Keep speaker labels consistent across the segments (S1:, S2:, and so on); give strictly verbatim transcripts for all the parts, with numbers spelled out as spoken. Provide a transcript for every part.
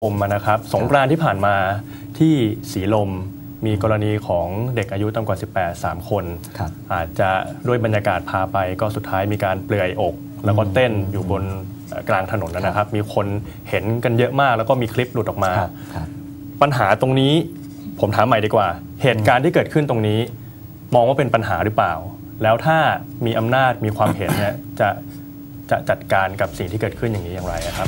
S1: ผมนะครับสงกรานต์ที่ผ่านมาที่สีลมมีกรณีของเด็กอายุต่ำกว่าสิบแปด สามคนอาจจะด้วยบรรยากาศพาไปก็สุดท้ายมีการเปลือยอกแล้วก็เต้นอยู่บนกลางถนนนะครับมีคนเห็นกันเยอะมากแล้วก็มีคลิปหลุดออกมาปัญหาตรงนี้ผมถามใหม่ดีกว่าเหตุการณ์ที่เกิดขึ้นตรงนี้มองว่าเป็นปัญหาหรือเปล่าแล้วถ้ามีอำนาจมีความเห็นเนี่ยจะจะจัดการกับสิ่งที่เกิดขึ้นอย่างนี้อย่างไรครับ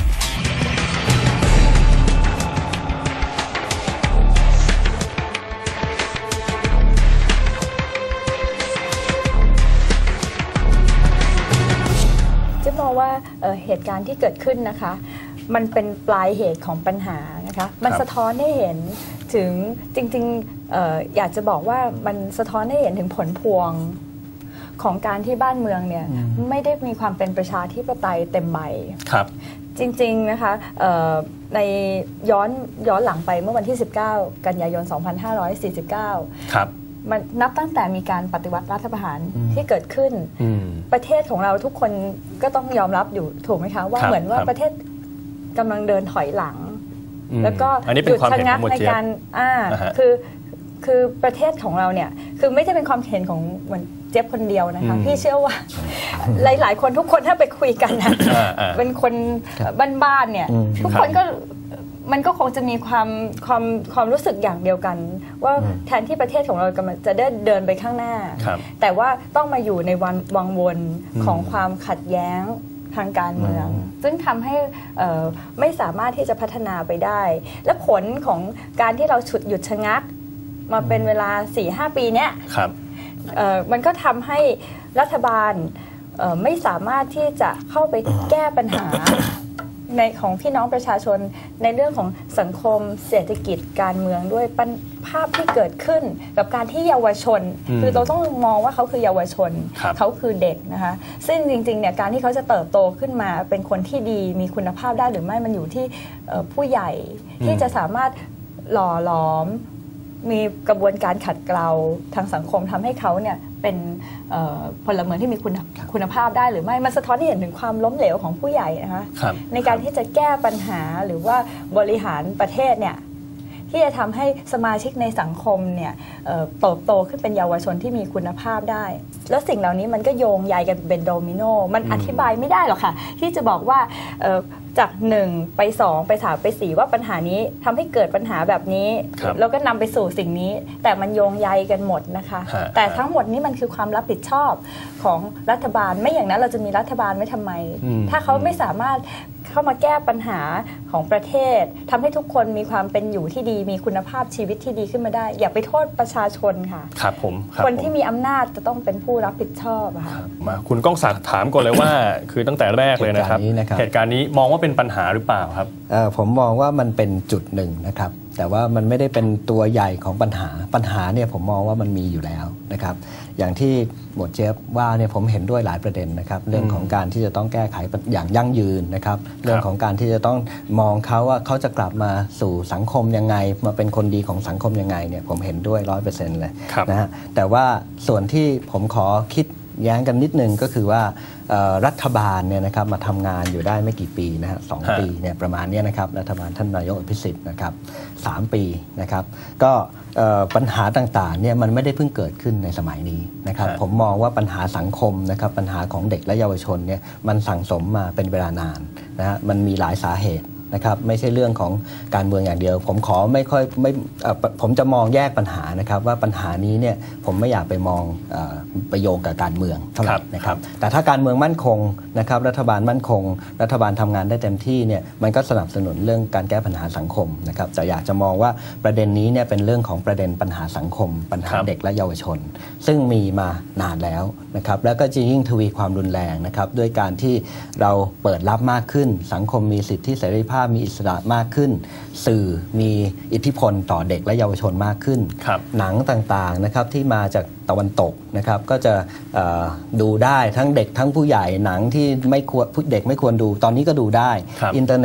S2: จะมองว่า เ, เหตุการณ์ที่เกิดขึ้นนะคะมันเป็นปลายเหตุของปัญหานะคะมันสะท้อนให้เห็นถึงจริงๆ อ, อยากจะบอกว่ามันสะท้อนให้เห็นถึงผลพวงของการที่บ้านเมืองเนี่ยไม่ได้มีความเป็นประชาธิปไตยเต็มใบครับจริงๆนะคะในย้อนย้อนหลังไปเมื่อวันที่สิบเก้ากันยายนสองพันห้าร้อยสี่สิบเก้าครับมันนับตั้งแต่มีการปฏิวัติรัฐประหารที่เกิดขึ้นประเทศของเราทุกคนก็ต้องยอมรับอยู่ถูกไหมคะว่าเหมือนว่าประเทศกำลังเดินถอยหลังแล้วก็หยุดชะงักในการอ่าคือคือประเทศของเราเนี่ยคือไม่ใช่เป็นความเห็นของเหมือนเจี๊ยบคนเดียวนะคะพี่เชื่อว่าหลายๆคนทุกคนถ้าไปคุยกันนะเป็นคนบ้านๆเนี่ยทุกคนก็มันก็คงจะมีความความความรู้สึกอย่างเดียวกันว่าแทนที่ประเทศของเรากำลังจะเดินเดินไปข้างหน้าแต่ว่าต้องมาอยู่ในวันวังวนของความขัดแย้งทางการเมืองซึ่งทำให้ไม่สามารถที่จะพัฒนาไปได้และผลของการที่เราฉุดหยุดชะงักมาเป็นเวลา สี่ห้า ปีเนี้ยมันก็ทำให้รัฐบาลไม่สามารถที่จะเข้าไปแก้ปัญหาในของพี่น้องประชาชนในเรื่องของสังคมเศรษฐกิจการเมืองด้วยภาพที่เกิดขึ้นกับการที่เยาวชนคือเราต้องมองว่าเขาคือเยาวชนเขาคือเด็กนะคะซึ่งจริงๆเนี่ยการที่เขาจะเติบโตขึ้นมาเป็นคนที่ดีมีคุณภาพได้หรือไม่มันอยู่ที่ผู้ใหญ่ที่จะสามารถหล่อหลอมมีกระบวนการขัดเกลาทางสังคมทำให้เขาเนี่ยเป็นพลเมืองที่มีคุณคุณภาพได้หรือไม่มันสะท้อนให้เห็นถึงความล้มเหลวของผู้ใหญ่นะคะในการที่จะแก้ปัญหาหรือว่าบริหารประเทศเนี่ยที่จะทำให้สมาชิกในสังคมเนี่ยเติบโตขึ้นเป็นเยาวชนที่มีคุณภาพได้แล้วสิ่งเหล่านี้มันก็โยงใยกันเป็นโดมิโนมันอธิบายไม่ได้หรอกค่ะที่จะบอกว่าจากหนึ่งไปสองไปสามไปสี่ว่าปัญหานี้ทำให้เกิดปัญหาแบบนี้แล้วก็นำไปสู่สิ่งนี้แต่มันโยงใยกันหมดนะคะแต่ทั้งหมดนี้มันคือความรับผิดชอบของรัฐบาลไม่อย่างนั้นเราจะมีรัฐบาลไว้ทำไมถ้าเขาไม่สามารถเข้ามาแก้ปัญหาของประเทศทำให้ทุกคนมีความเป็นอยู่ที่ดีมีคุณภาพชีวิตที่ดีขึ้นมาได้อย่าไปโทษประชาชนค่ะครับผมคนที่มีอำนาจจะต้องเป็นผู้รับผิดชอบค่ะ
S1: มาคุณก้องศักดิ์ถามก่อนเลยว่าคือตั้งแต่แรกเลยนะครับเหตุการณ์นี้มองว่าเป็นปัญหาหรือเปล่าครับ
S3: ผมมองว่ามันเป็นจุดหนึ่งนะครับแต่ว่ามันไม่ได้เป็นตัวใหญ่ของปัญหาปัญหาเนี่ยผมมองว่ามันมีอยู่แล้วนะครับอย่างที่หมวดเจฟว่าเนี่ยผมเห็นด้วยหลายประเด็นนะครับเรื่องของการที่จะต้องแก้ไขอย่างยั่งยืนนะครับเรื่องของการที่จะต้องมองเขาว่าเขาจะกลับมาสู่สังคมยังไงมาเป็นคนดีของสังคมยังไงเนี่ยผมเห็นด้วยร้อยเปอร์เซ็นต์เลยนะฮะแต่ว่าส่วนที่ผมขอคิดแย้งกันนิดนึงก็คือว่ารัฐบาลเนี่ยนะครับมาทำงานอยู่ได้ไม่กี่ปีนะฮะสองปีเนี่ยประมาณนี้นะครับรัฐบาลท่านนายกอภิสิทธิ์นะครับสามปีนะครับก็ปัญหาต่างๆเนี่ยมันไม่ได้เพิ่งเกิดขึ้นในสมัยนี้นะครับผมมองว่าปัญหาสังคมนะครับปัญหาของเด็กและเยาวชนเนี่ยมันสั่งสมมาเป็นเวลานานนะฮะมันมีหลายสาเหตุนะครับไม่ใช่เรื่องของการเมืองอย่างเดียวผมขอไม่ค่อยไม่ผมจะมองแยกปัญหานะครับว่าปัญหานี้เนี่ยผมไม่อยากไปมองไปโยงกับการเมืองเท่าไหร่นะครับแต่ถ้าการเมืองมั่นคงนะครับรัฐบาลมั่นคงรัฐบาลทำงานได้เต็มที่เนี่ยมันก็สนับสนุนเรื่องการแก้ปัญหาสังคมนะครับแต่อยากจะมองว่าประเด็นนี้เนี่ยเป็นเรื่องของประเด็นปัญหาสังคมปัญหาเด็กและเยาวชนซึ่งมีมานานแล้วนะครับแล้วก็จะยิ่งทวีความรุนแรงนะครับด้วยการที่เราเปิดรับมากขึ้นสังคมมีสิทธิเสรีภาพมีอิสระมากขึ้นสื่อมีอิทธิพลต่อเด็กและเยาวชนมากขึ้นหนังต่างๆนะครับที่มาจากตะวันตกนะครับก็จะดูได้ทั้งเด็กทั้งผู้ใหญ่หนังที่ไม่ควรเด็กไม่ควรดูตอนนี้ก็ดูได้อินเทอร์เน็ต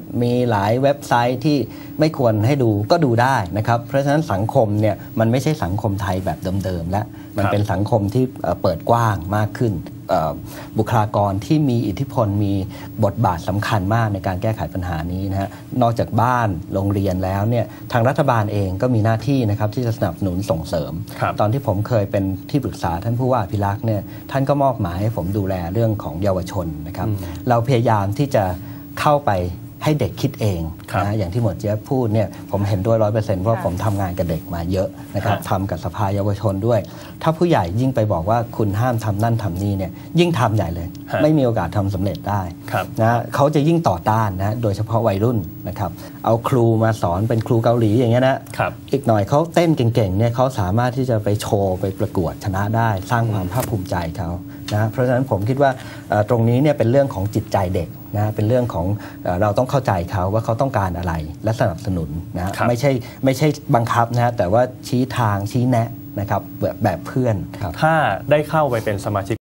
S3: มีหลายเว็บไซต์ที่ไม่ควรให้ดูก็ดูได้นะครับเพราะฉะนั้นสังคมเนี่ยมันไม่ใช่สังคมไทยแบบเดิมๆแล้วมันเป็นสังคมที่เปิดกว้างมากขึ้นบุคลากรที่มีอิทธิพลมีบทบาทสำคัญมากในการแก้ไขปัญหานี้นะฮะนอกจากบ้านโรงเรียนแล้วเนี่ยทางรัฐบาลเองก็มีหน้าที่นะครับที่จะสนับสนุนส่งเสริมตอนที่ผมเคยเป็นที่ปรึกษาท่านผู้ว่าอภิรักษ์เนี่ยท่านก็มอบหมายให้ผมดูแลเรื่องของเยาวชนนะครับเราพยายามที่จะเข้าไปให้เด็กคิดเองนะอย่างที่หมวดเจี๊ยบพูดเนี่ยผมเห็นด้วยร้อยเปอร์เซ็นต์เพราะผมทำงานกับเด็กมาเยอะนะครับทำกับสภาเยาวชนด้วยถ้าผู้ใหญ่ยิ่งไปบอกว่าคุณห้ามทำนั่นทำนี่เนี่ยยิ่งทำใหญ่เลยไม่มีโอกาสทำสำเร็จได้นะเขาจะยิ่งต่อต้านนะโดยเฉพาะวัยรุ่นนะครับเอาครูมาสอนเป็นครูเกาหลีอย่างเงี้ยนะอีกหน่อยเขาเต้นเก่งๆเนี่ยเขาสามารถที่จะไปโชว์ไปประกวดชนะได้สร้างความภาคภูมิใจเขานะเพราะฉะนั้นผมคิดว่าตรงนี้เนี่ยเป็นเรื่องของจิตใจเด็กนะเป็นเรื่องของเราต้องเข้าใจเขาว่าเขาต้องการอะไรและสนับสนุนนะไม่ใช่ไม่ใช่บังคับนะแต่ว่าชี้ทางชี้แนะนะครับแบบแบบเพื่อน
S1: ถ้าได้เข้าไปเป็นสมาชิก